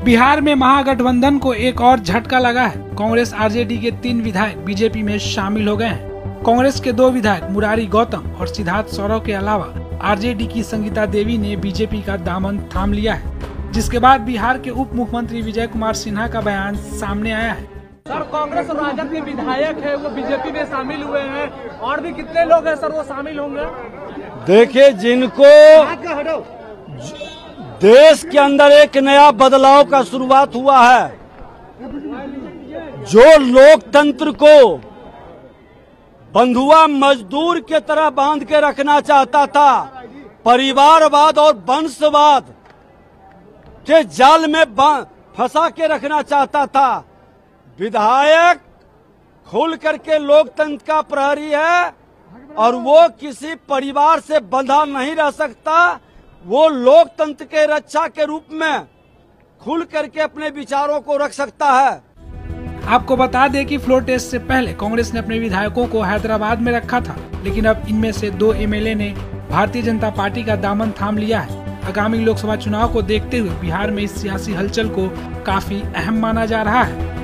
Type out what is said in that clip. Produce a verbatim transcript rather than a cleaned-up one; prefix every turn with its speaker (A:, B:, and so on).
A: बिहार में महागठबंधन को एक और झटका लगा है। कांग्रेस आरजेडी के तीन विधायक बीजेपी में शामिल हो गए हैं। कांग्रेस के दो विधायक मुरारी गौतम और सिद्धार्थ सौरव के अलावा आरजेडी की संगीता देवी ने बीजेपी का दामन थाम लिया है, जिसके बाद बिहार के उप मुख्यमंत्री विजय कुमार सिन्हा का बयान सामने आया है।
B: सर, कांग्रेस और राजद के विधायक है वो बीजेपी में शामिल हुए हैं, और भी कितने लोग हैं सर वो शामिल होंगे?
C: देखिए, जिनको देश के अंदर एक नया बदलाव का शुरुआत हुआ है, जो लोकतंत्र को बंधुआ मजदूर के तरह बांध के रखना चाहता था, परिवारवाद और वंशवाद के जाल में फंसा के रखना चाहता था, विधायक खुल करके लोकतंत्र का प्रहरी है और वो किसी परिवार से बंधा नहीं रह सकता। वो लोकतंत्र के रक्षा के रूप में खुल करके अपने विचारों को रख सकता है।
A: आपको बता दें कि फ्लोर टेस्ट से पहले कांग्रेस ने अपने विधायकों को हैदराबाद में रखा था, लेकिन अब इनमें से दो एमएलए ने भारतीय जनता पार्टी का दामन थाम लिया है। आगामी लोकसभा चुनाव को देखते हुए बिहार में इस सियासी हलचल को काफी अहम माना जा रहा है।